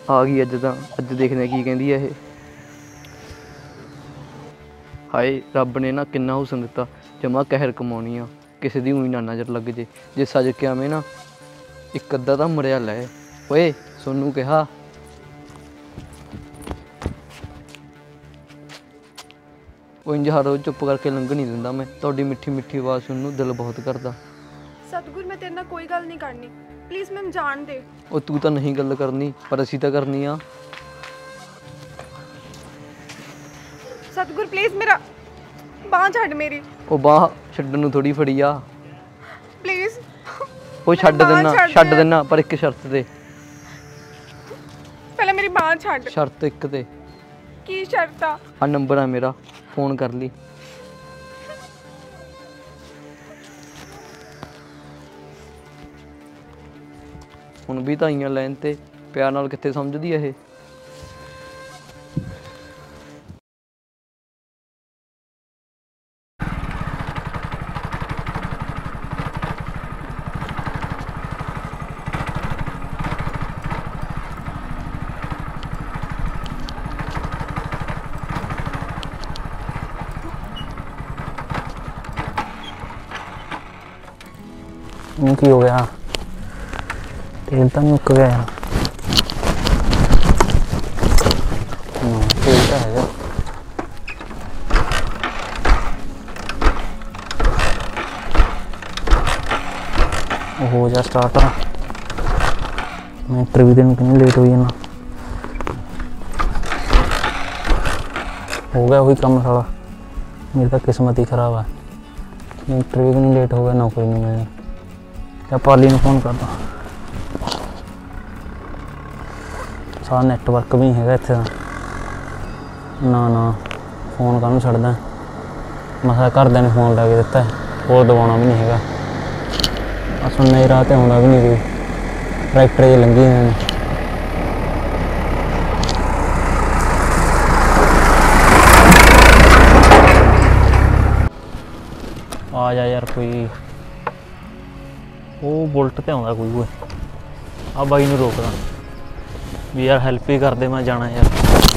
आ गई अज तो अज देखने की कहती है। हाय रब ने ना किन्ना हुसन दिता, जमा कहर कमानी आ, किसी दी ऊई ना नज़र लग जे। जे सज के आवे ना एक अद्धा तो मरिया लै। ओए सोनू कहा वो इंज हर रोज चुप करके लंघ नहीं दिंदा। मैं तुहाडी मिठी मिठी आवाज़ सुनन नूं दिल बहुत करदा। सतगुर मैं तेरे नाल कोई गल नहीं करनी, प्लीज़ मैनूं जाण दे। ਉਹ ਤੂੰ ਤਾਂ नहीं गल करनी पर असीं ਤਾਂ करनी आ। सतगुर प्लीज़ मेरा बांह छड्ड मेरी। ਉਹ ਬਾਂਹ ਛੱਡਣ ਨੂੰ ਥੋੜੀ ਫੜੀ ਆ। प्लीज़ ਉਹ ਛੱਡ ਦੇਣਾ ਪਰ ਇੱਕ ਸ਼ਰਤ ਤੇ। पहले मेरी बांह छड्ड। शर्त एक ते की शर्त आ? नंबर है मेरा, फोन कर ली। हुण भी तो आईयां लैन ते प्यार नाल कित्थे समझदी है। की हो गया? तेल तो मुक गया। तेल तो है हो जा स्टार्ट। मैं इंटरव्यू देने के लिए लेट हुई है ना, हो गया वही कम सारा। मेरी तो किस्मत ही खराब है, इंटरव्यू के लिए लेट हो गया, नौकरी नहीं मिलनी। क्या पाली ने फोन करता, सारा नैटवर्क भी है इत्थे ना ना फोन काहनूं छड्डदा। मसा घरदियां ने फोन ला के दिता है, होर दबाउणा भी नहीं हैगा। बस हुण नई राह ते आउंदा भी नहीं कोई, ट्रैक्टर जे लंघी जांदे ने। आ जा यार कोई, वो बुलट ते आउंदा कोई। आ बाई नूं रोकदा भी यार हैल्प ही कर दे, मैं जाना यार।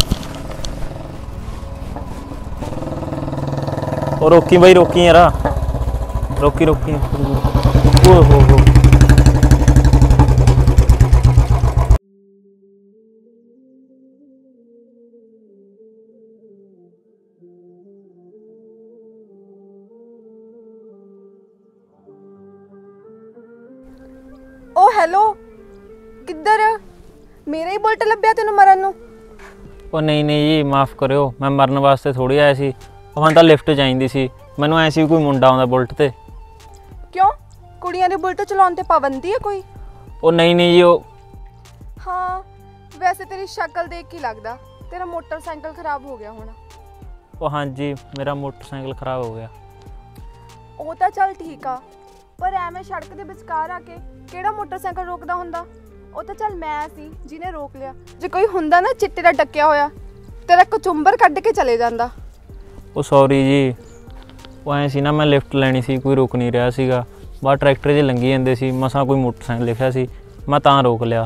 और रोकी बाई रोकी यार, रोकी रोकी। ओ हो ओ हेलो, किधर? मेरा ही बुलट लभ्या तेनों मरन नूं? ओ नहीं नहीं जी माफ़ करियो, मैं मरन वास्ते थोड़ी आया सी। मैं तो लिफ्ट चाहिदी सी, मैनूं ऐ सी कोई मुंडा आउंदा बुलट ते। क्यों कुड़ियां दे बुलट चलाउण ते पाबंदी है कोई? ओ नहीं नहीं जी, ओ हाँ वैसे तेरी शक्ल देख के लगदा तेरा मोटरसाइकिल खराब हो गया होना। ओ हाँ जी मेरा मोटरसाइकिल खराब हो गया। ਉਹ ਤਾਂ ਚੱਲ ਠੀਕ ਆ, ਪਰ ਐਵੇਂ ਸੜਕ ਦੇ ਵਿਚਕਾਰ ਆ ਕੇ ਕਿਹੜਾ ਮੋਟਰਸਾਈਕਲ ਰੋਕਦਾ ਹੁੰਦਾ? ਉਹ ਤਾਂ ਚੱਲ ਮੈਂ ਸੀ ਜਿਹਨੇ ਰੋਕ ਲਿਆ। ਜੇ ਕੋਈ ਹੁੰਦਾ ਨਾ ਚਿੱਟੇ ਦਾ ਡੱਕਿਆ ਹੋਇਆ, ਤੇਰਾ ਕਚੁੰਬਰ ਕੱਢ ਕੇ ਚਲੇ ਜਾਂਦਾ। ਉਹ ਸੌਰੀ ਜੀ, ਉਹ ਐਂ ਸੀ ਨਾ ਮੈਂ ਲਿਫਟ ਲੈਣੀ ਸੀ, ਕੋਈ ਰੁਕ ਨਹੀਂ ਰਿਹਾ ਸੀਗਾ। ਬਾਹਰ ਟਰੈਕਟਰ ਜੇ ਲੰਘੀ ਜਾਂਦੇ ਸੀ, ਮਸਾਂ ਕੋਈ ਮੋਟਰਸਾਈਕਲ ਲਿਖਿਆ ਸੀ, ਮੈਂ ਤਾਂ ਰੋਕ ਲਿਆ।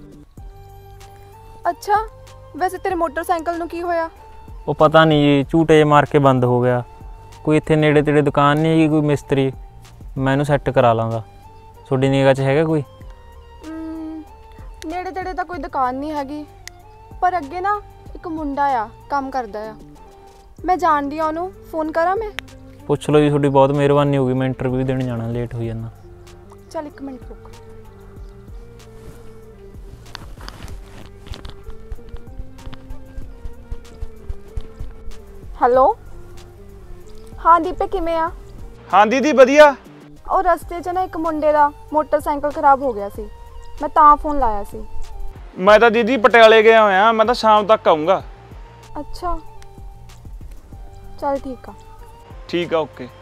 ਅੱਛਾ ਵੈਸੇ ਤੇਰੇ ਮੋਟਰਸਾਈਕਲ ਨੂੰ ਕੀ ਹੋਇਆ? ਉਹ ਪਤਾ ਨਹੀਂ ਜੀ, ਝੂਟੇ ਜਿਹੇ ਮਾਰ ਕੇ ਬੰਦ ਹੋ ਗਿਆ। ਕੋਈ ਇੱਥੇ ਨੇੜੇ ਤੇੜੇ ਦੁਕਾਨ ਨਹੀਂ ਹੈਗੀ ਕੋਈ ਮਿਸਤਰੀ, ਮੈਂ ਇਹਨੂੰ ਸੈੱਟ ਕਰਾ ਲਾਂਗਾ। ਤੁਹਾਡੀ ਨਿਗਾਹ 'ਚ ਹੈਗਾ ਕੋਈ? ਨੇੜੇ ਤੇੜੇ ਤਾਂ ਕੋਈ ਦੁਕਾਨ ਨਹੀਂ ਹੈਗੀ, ਪਰ ਅੱਗੇ ਨਾ ਇੱਕ ਮੁੰਡਾ ਆ ਕੰਮ ਕਰਦਾ ਆ, ਮੈਂ ਜਾਣਦੀ ਆ ਉਹਨੂੰ। ਫੋਨ ਕਰਾਂ ਮੈਂ? ਪੁੱਛ ਲਓ ਜੀ, ਤੁਹਾਡੀ ਬਹੁਤ ਮਿਹਰਬਾਨੀ ਹੋਊਗੀ। ਮੈਂ ਇੰਟਰਵਿਊ ਦੇਣ ਜਾਣਾ, ਲੇਟ ਹੋਈ ਜਾਂਦਾ। ਚੱਲ 1 ਮਿੰਟ ਰੁਕ। ਹੈਲੋ हाँ दीपे किमें आ? हाँ दीदी वधिया। और रस्ते च ना एक मुंडे दा मोटरसाइकिल खराब हो गया सी, मैं तां फोन लाया सी। मैं तो दीदी पटियाले गया होया, मैं तो शाम तक आऊँगा। अच्छा चल ठीक आ। ठीक है ओके।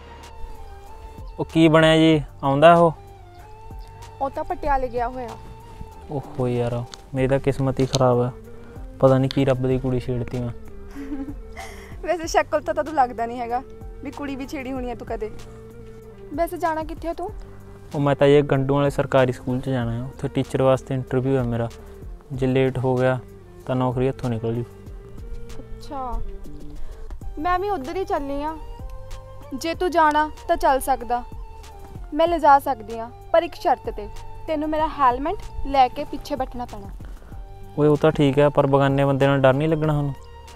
ਉਹ ਕੀ ਬਣਿਆ ਜੀ, ਆਉਂਦਾ ਉਹ ਤਾਂ ਪਟਿਆਲੇ ਗਿਆ ਹੋਇਆ। ਓਹੋ ਯਾਰ ਮੇਰੀ ਤਾਂ ਕਿਸਮਤ ਹੀ ਖਰਾਬ ਆ, ਪਤਾ ਨਹੀਂ ਕੀ ਰੱਬ ਦੀ ਕੁੜੀ ਛੇੜਤੀ ਮੈਂ। वैसे शक्ल तो तू लगता नहीं हैगा भी कुड़ी भी छेड़ी होनी है तू कदे। वैसे जाना कित्थे तू? ਉਹ ਮੈਂ ਤਾਂ ਇਹ ਗੰਡੂ ਵਾਲੇ ਸਰਕਾਰੀ ਸਕੂਲ 'ਚ ਜਾਣਾ ਹੈ, ਉੱਥੇ ਟੀਚਰ ਵਾਸਤੇ ਇੰਟਰਵਿਊ ਹੈ ਮੇਰਾ। ਜੇ ਲੇਟ ਹੋ ਗਿਆ ਤਾਂ ਨੌਕਰੀ ਹੱਥੋਂ ਨਿਕਲ ਜੂ। ਅੱਛਾ, ਮੈਂ ਵੀ ਉੱਧਰ ਹੀ ਚੱਲੀ ਆ। ਜੇ ਤੂੰ ਜਾਣਾ ਤਾਂ ਚੱਲ ਸਕਦਾ, ਮੈਂ ਲਿਜਾ ਸਕਦੀ ਆ, ਪਰ ਇੱਕ ਸ਼ਰਤ ਤੇ, ਤੈਨੂੰ ਮੇਰਾ ਹੈਲਮਟ ਲੈ ਕੇ ਪਿੱਛੇ ਬੈਠਣਾ ਪੈਣਾ। ਓਏ ਉਹ ਤਾਂ ਠੀਕ ਹੈ, ਪਰ ਬਗਾਨੇ ਬੰਦੇ ਨਾਲ ਡਰ ਨਹੀਂ ਲੱਗਣਾ ਸਾਨੂੰ?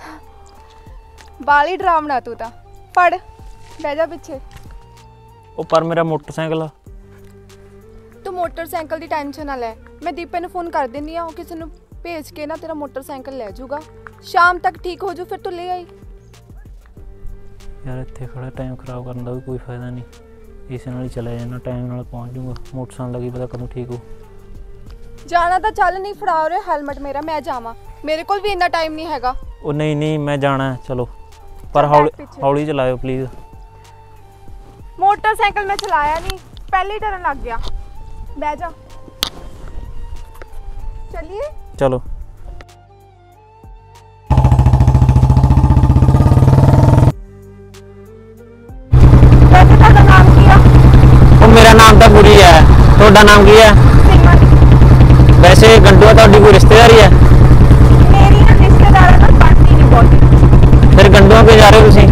ਬਾਲੀ ਡਰਾਵਣਾ ਤੂੰ ਤਾਂ। ਫੜ, ਬਹਿ ਜਾ ਪਿੱਛੇ। ਉਹ ਪਰ ਮੇਰਾ ਮੋਟਰਸਾਈਕਲ ਆ। ਤੂੰ ਮੋਟਰਸਾਈਕਲ ਦੀ ਟੈਨਸ਼ਨ ਨਾ ਲੈ, ਮੈਂ ਦੀਪੇ ਨੂੰ ਫੋਨ ਕਰ ਦਿੰਦੀ ਆ, ਉਹ ਕਿਸੇ ਨੂੰ ਭੇਜ ਕੇ ਨਾ ਤੇਰਾ ਮੋਟਰਸਾਈਕਲ ਲੈ ਜਾਊਗਾ। ਸ਼ਾਮ ਤੱਕ ਠੀਕ ਹੋ ਜੂ, ਫਿਰ ਤੂੰ ਲੈ ਆਈ। ਯਾਰ ਇੱਥੇ ਖੜਾ ਟਾਈਮ ਖਰਾਬ ਕਰਨ ਦਾ ਵੀ ਕੋਈ ਫਾਇਦਾ ਨਹੀਂ, ਇਸੇ ਨਾਲ ਹੀ ਚਲਾ ਜਾਣਾ, ਟਾਈਮ ਨਾਲ ਪਹੁੰਚ ਜੂਗਾ। ਮੋਟਰਸਾਈਕਲ ਦਾ ਕੀ ਪਤਾ ਕਦੋਂ ਠੀਕ ਹੋ। ਜਾਣਾ ਤਾਂ ਚੱਲ, ਨਹੀਂ ਫੜਾ ਰਿਹਾ ਹੈਲਮਟ ਮੇਰਾ, ਮੈਂ ਜਾਵਾਂ, ਮੇਰੇ ਕੋਲ ਵੀ ਇੰਨਾ ਟਾਈਮ ਨਹੀਂ ਹੈਗਾ। ਉਹ ਨਹੀਂ ਮੈਂ ਜਾਣਾ, ਚਲੋ ਪਰ ਚੱਲ ਬੈਠ ਪਿੱਛੇ। ਹੌਲੀ ਚਲਾਇਓ ਪਲੀਜ਼। ਮੋਟਰਸਾਈਕਲ ਮੈਂ ਚਲਾਇਆ ਨਹੀਂ, ਪਹਿਲੇ ਹੀ ਡਰਨ ਲੱਗ ਗਿਆ। ਬਹਿ ਜਾ, ਚਲਿਏ। ਚਲੋ ਵੈਸੇ ਤੁਹਾਡਾ ਨਾਮ ਕੀ ਆ? ਉਹ ਮੇਰਾ ਨਾਮ ਤਾਂ ਗੁਰੀ ਹੈ, ਤੁਹਾਡਾ ਨਾਮ ਕੀ ਹੈ? ਸੀਮਾ। ਵੈਸੇ ਗੰਡੂਆ ਤੁਹਾਡੀ ਕੋਈ ਰਿਸ਼ਤੇਦਾਰੀ ਹੈ? ਮੇਰੀ ਨਾ ਰਿਸ਼ਤੇਦਾਰਾਂ ਨਾਲ ਬਣਦੀ ਨਹੀਂ ਬਹੁਤੀ। ਫਿਰ ਗੰਡੂਆ ਕਿਉਂ ਜਾ ਰਹੇ ਹੋ ਤੁਸੀਂ?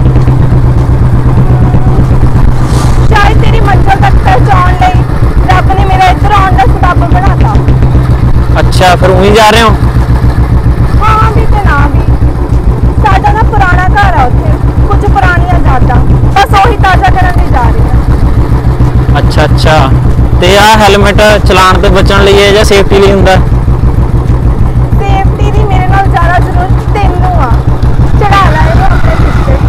ਸ਼ਾਇਦ ਤੇਰੀ ਮੰਜ਼ਿਲ ਤੱਕ ਪਹੁੰਚਾਉਣ ਲਈ ਰੱਬ ਨੇ ਮੇਰਾ ਇੱਧਰ ਆਉਣ ਦਾ ਸਬੱਬ ਬਣਾਤਾ। ਅੱਛਾ, ਫਿਰ ਉਹੀ ਜਾ ਰਹੇ ਹੋ? ਹਾਂ ਵੀ ਤੇ ਨਾ ਵੀ, ਸਾਡਾ ਨਾ ਪੁਰਾਣਾ ਘਰ ਆ, ਉੱਥੇ ਕੁਝ ਪੁਰਾਣੀਆਂ ਯਾਦਾਂ, ਬਸ ਉਹੀ ਤਾਜ਼ਾ ਕਰਨ ਲਈ ਜਾ ਰਹੀ ਹਾਂ। ਅੱਛਾ ਤੇ ਆਹ ਹੈਲਮਟ ਚਲਾਉਣ ਤੋਂ ਬਚਣ ਲਈ ਹੈ ਜਾਂ ਸੇਫਟੀ ਲਈ ਹੁੰਦਾ? ਸੇਫਟੀ ਦੀ ਮੇਰੇ ਨਾਲ ਜ਼ਿਆਦਾ ਜ਼ਰੂਰਤ ਤੈਨੂੰ ਆ, ਚੜਾ ਲੈ ਇਹਨੂੰ ਆਪਣੇ ਸਿਰ ਤੇ।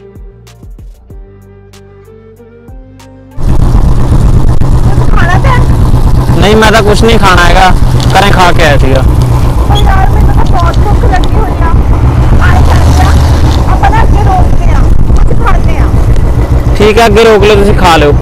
ਤੂੰ ਖਾਣਾ ਤੇ? ਨਹੀਂ ਮੈਂ ਤਾਂ ਕੁਝ ਨਹੀਂ ਖਾਣਾ ਹੈਗਾ, ਘਰੇ ਖਾ ਕੇ ਆਇਆ ਸੀਗਾ। ਪਰ ਯਾਰ ਮੈਨੂੰ ਤਾਂ ਬਹੁਤ ਭੁੱਖ ਲੱਗੀ ਹੋਈ ਆ। ਆਏ ਕਰਦੇ ਆ, ਆਪਾਂ ਨਾ ਅੱਗੇ ਰੋਕਦੇ ਆ, ਕੁਝ ਖਾਂਦੇ ਆ। ਠੀਕ ਹੈ, ਅੱਗੇ ਰੋਕ ਲਓ, ਤੁਸੀਂ ਖਾ ਲਿਓ।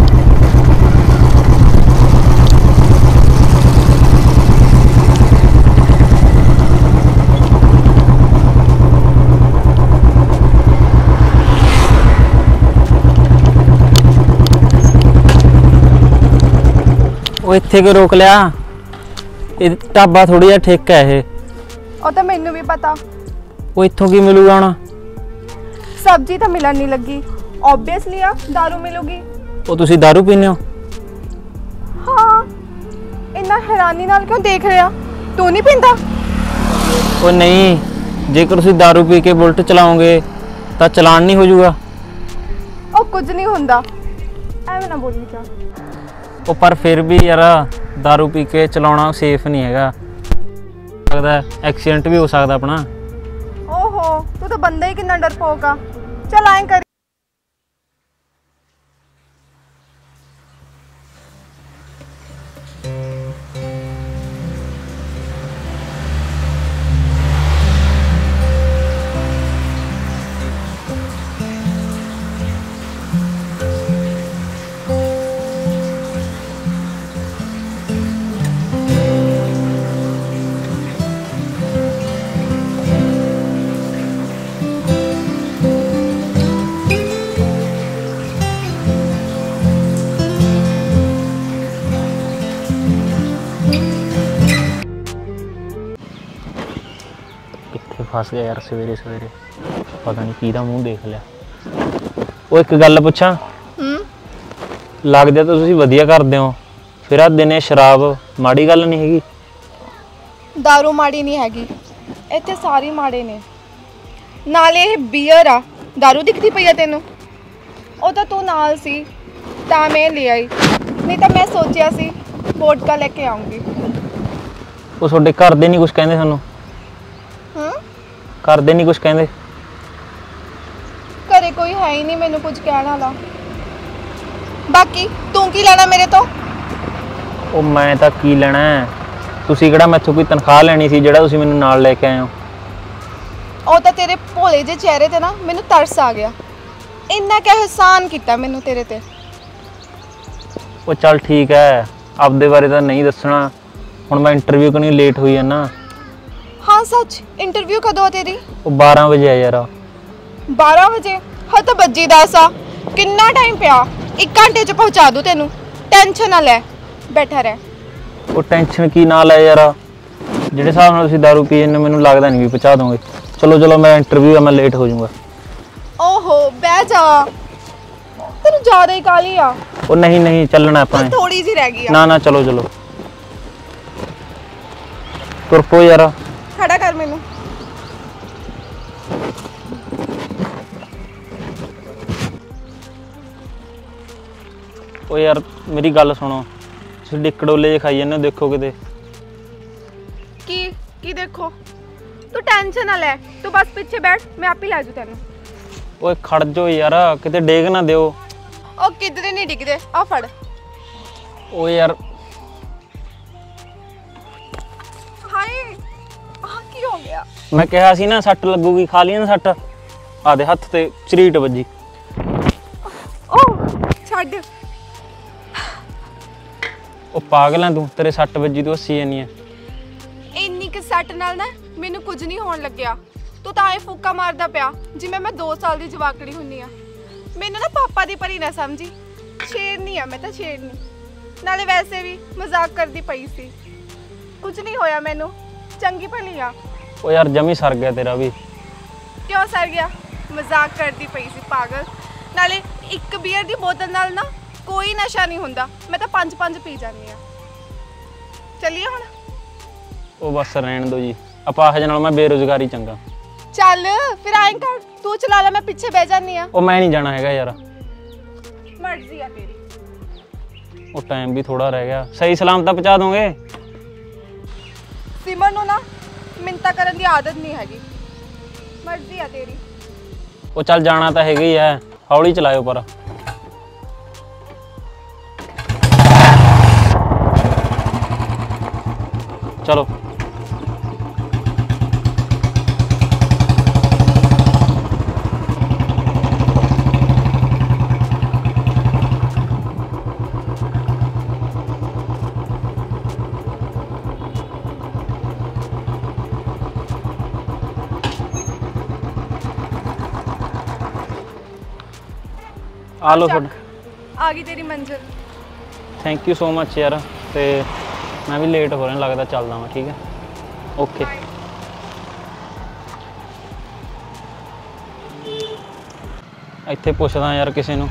ਉਹ ਇੱਥੇ ਕਿਉਂ ਰੋਕ ਲਿਆ? ਇਹ ਢਾਬਾ ਥੋੜੀ ਜਿਹਾ ਠੇਕਾ ਹੈ ਇਹ। ਉਹ ਤਾਂ ਮੈਨੂੰ ਵੀ ਪਤਾ। ਉਹ ਇੱਥੋਂ ਕੀ ਮਿਲੂਗਾ ਹੁਣ? ਸਬਜ਼ੀ ਤਾਂ ਮਿਲਣ ਨਹੀਂ ਲੱਗੀ, ਆਬਵੀਅਸਲੀ ਆ ਦਾਰੂ ਮਿਲੂਗੀ। ਉਹ ਤੁਸੀਂ ਦਾਰੂ ਪੀਂਦੇ ਹੋ? ਹਾਂ, ਇੰਨਾ ਹੈਰਾਨੀ ਨਾਲ ਕਿਉਂ ਦੇਖ ਰਿਹਾ? ਤੂੰ ਨਹੀਂ ਪੀਂਦਾ? ਉਹ ਨਹੀਂ, ਜੇਕਰ ਤੁਸੀਂ ਦਾਰੂ ਪੀ ਕੇ ਬੁਲਟ ਚਲਾਓਗੇ ਤਾਂ ਚਲਾਨ ਨਹੀਂ ਹੋ ਜਾਊਗਾ। ਉਹ ਕੁਝ ਨਹੀਂ ਹੁੰਦਾ, ਐਵੇਂ ਨਾ ਬੋਲੀ ਜਾ। ਉਹ ਪਰ ਫਿਰ ਵੀ ਯਾਰ ਦਾਰੂ ਪੀ ਕੇ ਚਲਾਉਣਾ ਸੇਫ ਨਹੀਂ ਹੈਗਾ, ਲੱਗਦਾ ਐਕਸੀਡੈਂਟ ਵੀ ਹੋ ਸਕਦਾ ਆਪਣਾ। ਓਹੋ, ਤੂੰ ਤਾਂ ਬੰਦਾ ਹੀ ਕਿੰਨਾ ਡਰਪੋਕ ਆ। ਚੱਲ ਐਂ ਕਰ, ਫਸ ਗਿਆ ਯਾਰ, ਸਵੇਰੇ ਸਵੇਰੇ ਪਤਾ ਨਹੀਂ ਕਿਹਦਾ ਮੂੰਹ ਦੇਖ ਲਿਆ। ਉਹ ਇੱਕ ਗੱਲ ਪੁੱਛਾਂ? ਲੱਗਦਾ ਤਾਂ ਤੁਸੀਂ ਵਧੀਆ ਕਰਦੇ ਹੋ, ਫਿਰ ਆ ਦਿਨੇ ਸ਼ਰਾਬ ਮਾੜੀ ਗੱਲ ਨਹੀਂ ਹੈਗੀ? ਦਾਰੂ ਮਾੜੀ ਨਹੀਂ ਹੈਗੀ, ਇੱਥੇ ਸਾਰੇ ਮਾੜੇ ਨੇ। ਨਾਲੇ ਇਹ ਬੀਅਰ ਆ, ਦਾਰੂ ਦਿਖਦੀ ਪਈ ਆ ਤੈਨੂੰ? ਉਹ ਤਾਂ ਤੂੰ ਨਾਲ ਸੀ ਤਾਂ ਮੈਂ ਲੈ ਆਈ, ਨਹੀਂ ਤਾਂ ਮੈਂ ਸੋਚਿਆ ਸੀ ਵੋਡਕਾ ਲੈ ਕੇ ਆਉਂਗੀ। ਉਹ ਤੁਹਾਡੇ ਘਰ ਦੇ ਨਹੀਂ ਕੁਝ ਕਹਿੰਦੇ ਸਾਨੂੰ? ਹਾਂ, ਘਰ ਦੇ ਨਹੀਂ ਕੁਝ ਕਹਿੰਦੇ? ਘਰੇ ਕੋਈ ਹੈ ਹੀ ਨਹੀਂ ਮੈਨੂੰ ਕੁਝ ਕਹਿਣ ਵਾਲਾ। ਬਾਕੀ ਤੂੰ ਕੀ ਲੈਣਾ ਮੇਰੇ ਤੋਂ? ਉਹ ਮੈਂ ਤਾਂ ਕੀ ਲੈਣਾ ਹੈ, ਤੁਸੀਂ ਕਿਹੜਾ ਮੈਥੋਂ ਕੋਈ ਤਨਖਾਹ ਲੈਣੀ ਸੀ ਜਿਹੜਾ ਤੁਸੀਂ ਮੈਨੂੰ ਨਾਲ ਲੈ ਕੇ ਆਏ ਹੋ? ਉਹ ਤਾਂ ਤੇਰੇ ਭੋਲੇ ਜਿਹੇ ਚਿਹਰੇ ਤੇ ਨਾ ਮੈਨੂੰ ਤਰਸ ਆ ਗਿਆ, ਇੰਨਾ ਕਿ ਅਹਿਸਾਨ ਕੀਤਾ ਮੈਨੂੰ ਤੇਰੇ ਤੇ। ਉਹ ਚੱਲ ਠੀਕ ਹੈ, ਆਪਦੇ ਬਾਰੇ ਤਾਂ ਨਹੀਂ ਦੱਸਣਾ, ਹੁਣ ਮੈਂ ਇੰਟਰਵਿਊ ਕਰਨੀ ਲੇਟ ਹੋਈ ਹੈ ਨਾ। ਹਾਂ ਸੱਚ, ਇੰਟਰਵਿਊ ਕਦੋਂ ਆ ਤੇਰੀ? ਉਹ 12 ਵਜੇ ਆ ਯਾਰ। 12 ਵਜੇ? ਹਾਂ ਤਾਂ ਬੱਜੀ 10 ਆ, ਕਿੰਨਾ ਟਾਈਮ ਪਿਆ? 1 ਘੰਟੇ 'ਚ ਪਹੁੰਚਾ ਦੂੰ ਤੈਨੂੰ, ਟੈਨਸ਼ਨ ਨਾ ਲੈ, ਬੈਠਾ ਰਹਿ। ਉਹ ਟੈਨਸ਼ਨ ਕੀ ਨਾਲ ਹੈ ਯਾਰ, ਜਿਹੜੇ ਹਿਸਾਬ ਨਾਲ ਤੁਸੀਂ ਦਾਰੂ ਪੀ ਜਾਂਦੇ ਮੈਨੂੰ ਲੱਗਦਾ ਨਹੀਂ ਵੀ ਪਹੁੰਚਾ ਦੋਗੇ। ਚਲੋ ਚਲੋ ਮੈਂ ਇੰਟਰਵਿਊ ਆ, ਮੈਂ ਲੇਟ ਹੋ ਜਾਊਂਗਾ। ਓਹੋ ਬਹਿ ਜਾ, ਤੈਨੂੰ ਜ਼ਿਆਦਾ ਹੀ ਕਾਹਲੀ ਆ। ਉਹ ਨਹੀਂ ਨਹੀਂ ਚੱਲਣਾ ਆਪਾਂ ਨੇ। ਥੋੜੀ ਜਿਹੀ ਰਹਿ ਗਈ ਆ। ਨਾ ਨਾ ਚਲੋ ਚਲੋ ਤੁਰ ਪੋ ਯਾਰ। ਖੜਾ ਕਰ ਮੈਨੂੰ। ਉਹ ਯਾਰ ਮੇਰੀ ਗੱਲ ਸੁਣੋ, ਤੁਸੀਂ ਡਿੱਕੜੋਲੇ ਜੇ ਖਾਈ ਜਾਂਦੇ ਹੋ, ਦੇਖੋ ਕਿਤੇ। ਕੀ ਦੇਖੋ? ਤੂੰ ਟੈਨਸ਼ਨ ਨਾ ਲੈ, ਤੂੰ ਬਸ ਪਿੱਛੇ ਬੈਠ, ਮੈਂ ਆਪੇ ਲੈ ਜੂ ਤੈਨੂੰ। ਓਏ ਖੜ ਜਾਓ ਯਾਰ, ਕਿਤੇ ਡੇਗ ਨਾ ਦਿਓ। ਉਹ ਕਿਧਰੇ ਨਹੀਂ ਡਿੱਗਦੇ, ਆ ਫੜ। ਓ ਯਾਰ ਹਾਏ ਆ ਕੀ ਹੋ ਗਿਆ? ਮੈਂ ਕਿਹਾ ਸੀ ਨਾ ਸੱਟ ਲੱਗੂਗੀ, ਖਾ ਲਈ ਨਾ ਸੱਟ। ਆਦੇ ਹੱਥ ਤੇ ਚਰੀਟ ਵੱਜੀ। ਓ ਛੱਡ। ਉਹ ਪਾਗਲ ਆ ਤੂੰ, ਤੇਰੇ ਸੱਟ ਵੱਜੀ ਤੂੰ ਹੱਸੀ ਜਾਨੀ ਆ। ਇੰਨੀ ਕਿ ਸੱਟ ਨਾਲ ਨਾ ਮੈਨੂੰ ਕੁਝ ਨਹੀਂ ਹੋਣ ਲੱਗਿਆ। ਤੂੰ ਤਾਂ ਐ ਫੂਕਾ ਮਾਰਦਾ ਪਿਆ ਜਿਵੇਂ ਮੈਂ 2 ਸਾਲ ਦੀ ਜਵਾਕੜੀ ਹੁੰਨੀ ਆ। ਮੈਨੂੰ ਨਾ ਪਾਪਾ ਦੀ ਪਰੀ ਨਾ ਸਮਝੀ, ਸ਼ੇਰਨੀ ਆ ਮੈਂ ਤਾਂ, ਸ਼ੇਰਨੀ। ਨਾਲੇ ਵੈਸੇ ਵੀ ਮਜ਼ਾਕ ਕਰਦੀ ਪਈ ਸੀ, ਕੁਝ ਨਹੀਂ ਹੋਇਆ ਮੈਨੂੰ, ਚੰਗੀ ਭਲੀ ਆ। ਉਹ ਯਾਰ ਜਮੀ ਸਰ ਗਿਆ ਤੇਰਾ ਵੀ। ਕਿਉਂ ਸਰ ਗਿਆ? ਮਜ਼ਾਕ ਕਰਦੀ ਪਈ ਸੀ ਪਾਗਲ। ਨਾਲੇ ਇੱਕ ਬੀਅਰ ਦੀ ਬੋਤਲ ਨਾਲ ਨਾ ਕੋਈ ਨਸ਼ਾ ਨਹੀਂ ਹੁੰਦਾ, ਮੈਂ ਤਾਂ 5 ਪੀ ਜਾਂਦੀ ਆ। ਚੱਲੀਏ ਹੁਣ? ਉਹ ਬਸ ਰਹਿਣ ਦੋ ਜੀ, ਅਪਾਹਜ ਨਾਲ ਮੈਂ ਬੇਰੁਜ਼ਗਾਰੀ ਚੰਗਾ। ਚੱਲ ਫਿਰ ਆਏਂ ਕਰ, ਤੂੰ ਚਲਾ ਲੈ, ਮੈਂ ਪਿੱਛੇ ਬਹਿ ਜਾਂਦੀ ਆ। ਉਹ ਮੈਂ ਨਹੀਂ ਜਾਣਾ ਹੈਗਾ ਯਾਰ, ਮਰਜ਼ੀ ਆ ਤੇਰੀ। ਉਹ ਟਾਈਮ ਵੀ ਥੋੜਾ ਰਹਿ ਗਿਆ, ਸਹੀ ਸਲਾਮਤ ਤਾਂ ਪਹੁੰਚਾ ਦੋਗੇ। ਸਿਮਰ ਨੂੰ ਨਾ ਮਿੰਤਾ ਕਰਨ ਦੀ ਆਦਤ ਨਹੀਂ ਹੈਗੀ, ਮਰਜ਼ੀ ਆ ਤੇਰੀ। ਉਹ ਚੱਲ ਜਾਣਾ ਤਾਂ ਹੈਗਾ ਹੀ ਐ, ਹੌਲੀ ਚਲਾਇਓ ਪਰ। ਚਲੋ ਆ ਲੋ ਤੁਹਾਡਾ। ਆ ਗਈ ਤੇਰੀ ਮੰਜ਼ਿਲ। ਥੈਂਕ ਯੂ ਸੋ ਮੱਚ ਯਾਰ। ਤੇ ਮੈਂ ਵੀ ਲੇਟ ਹੋ ਰਿਹਾ ਲੱਗਦਾ, ਚੱਲਦਾ ਮੈਂ, ਠੀਕ ਹੈ? ਓਕੇ। ਇੱਥੇ ਪੁੱਛਦਾ ਯਾਰ ਕਿਸੇ ਨੂੰ।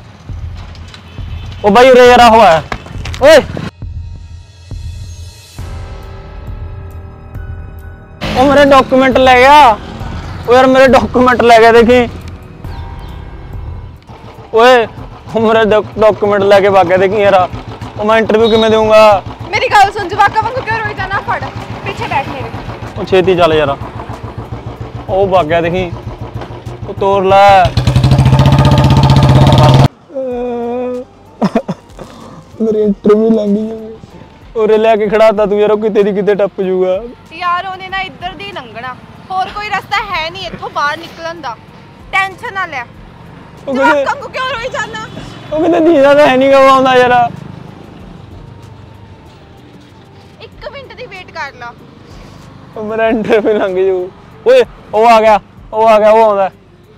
ਉਹ ਬਾਈ ਉਰੇ ਯਾਰ ਹੋਇਆ ਓਏ। ਉਹ ਮੇਰੇ ਡਾਕੂਮੈਂਟ ਲੈ ਗਿਆ। ਉਹ ਯਾਰ ਮੇਰੇ ਡਾਕੂਮੈਂਟ ਲੈ ਗਿਆ, ਦੇਖੀ ਓਏ। ਉਹ ਮੇਰੇ ਡਾਕੂਮੈਂਟ ਲੈ ਕੇ ਭੱਗ ਗਿਆ, ਦੇਖੀ ਯਾਰ। ਉਹ ਮੈਂ ਇੰਟਰਵਿਊ ਕਿਵੇਂ ਦੇਵਾਂਗਾ? ਮੇਰੀ ਗੱਲ ਸੁਣ, ਜਵਾਕਾਂ ਵਾਂਗੂ ਕਿਉਂ ਰੋਈ ਜਾਣਾ? ਫੜ ਪਿੱਛੇ ਬੈਠ ਮੇਰੇ। ਉਹ ਛੇਤੀ ਚੱਲ ਯਾਰ। ਉਹ ਭੱਗ ਗਿਆ, ਦੇਖੀ। ਉਹ ਤੋੜ ਲੈ। ਮੇਰੀ ਇੰਟਰਵਿਊ ਲੰਘ ਗਈ। ਉਰੇ ਲੈ ਕੇ ਖੜਾਤਾ ਤੂੰ ਯਾਰ, ਉਹ ਕਿਤੇ ਦੀ ਕਿਤੇ ਟੱਪ ਜੂਗਾ ਯਾਰ। ਉਹਨੇ ਨਾ ਇੱਧਰ ਦੀ ਲੰਘਣਾ, ਹੋਰ ਕੋਈ ਰਸਤਾ ਹੈ ਨਹੀਂ ਇੱਥੋਂ ਬਾਹਰ ਨਿਕਲਣ ਦਾ। ਟੈਨਸ਼ਨ ਨਾ ਲੈ। ਜਵਾਕਾਂ ਵਾਂਗੂ ਕਿਉਂ ਰੋਈ ਜਾਣਾ? ਉਹ ਕਿਤੇ ਦੀਦਾ ਤਾਂ ਹੈ ਨਹੀਂ ਗਾ, ਉਹ ਆਉਂਦਾ ਯਾਰ। 1 ਮਿੰਟ ਦੀ ਵੇਟ ਕਰ ਲਾ। ਉਹ ਮੇਰਾ ਇੰਟਰਵਿਊ ਲੰਘ ਜੂ। ਓਏ ਉਹ ਆ ਗਿਆ, ਉਹ ਆ ਗਿਆ, ਉਹ ਆਉਂਦਾ।